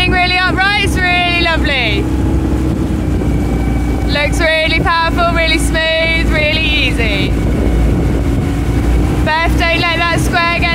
sitting really upright, it's really lovely. Looks really powerful, really smooth, really easy. Beth, don't let that square get